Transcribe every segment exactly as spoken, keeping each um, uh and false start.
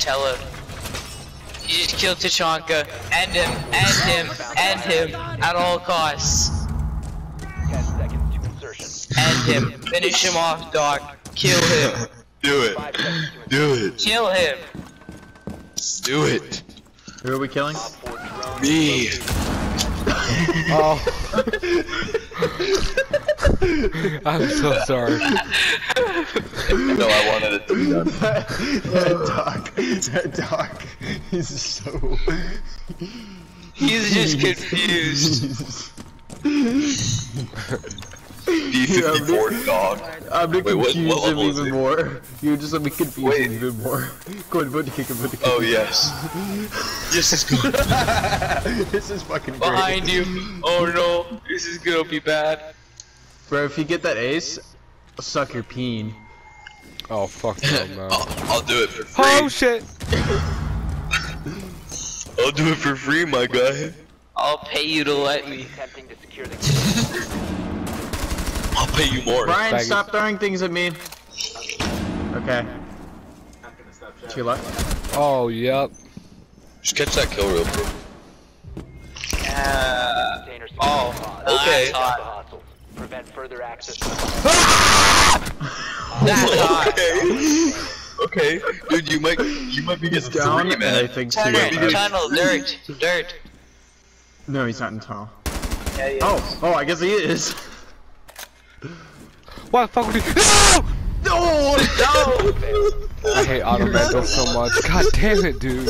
tell her. You just kill Tachanka. End him, end him, end him at all costs. Ten seconds to insertion. End him. Finish him off, dog. Kill him. Do it. Five seconds to Do it. Kill him. Do it. Who are we killing? Me. Oh. I'm so sorry. No, I wanted it to be done. That dog. That dog. He's so. He's just confused. D fifty-four dog. I'm gonna Wait, what- confuse what him level is even it? more. You just let me confuse Wait. him even more. Go ahead, put the kick him, put the kick Oh him. yes. Yes, it's good. This is fucking great. Behind you. Oh no. This is gonna be bad. Bro, if you get that ace, I'll suck your peen. Oh fuck no, man. I'll, I'll do it for free. Oh shit! I'll do it for free, my guy. I'll pay you to let me. attempting to secure the I'll pay you more. Brian, Bag it. stop throwing things at me. Okay. Two left. Oh yep. Just catch that kill real quick. Uh, container. oh, Okay. that's hot. Hostiles. Prevent further access to That's hot. Okay. Okay, dude, you might you might be getting Down, three, and I man. think two Tunnel, left. tunnel, dirt, dirt. No, he's not in tunnel. Yeah, yeah. Oh, oh, I guess he is. Why the fuck would he? No! No! No! I hate automento so much. God damn it, dude.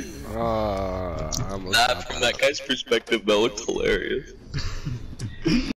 Uh, I'm Nah, from that guy's perspective, that looked hilarious.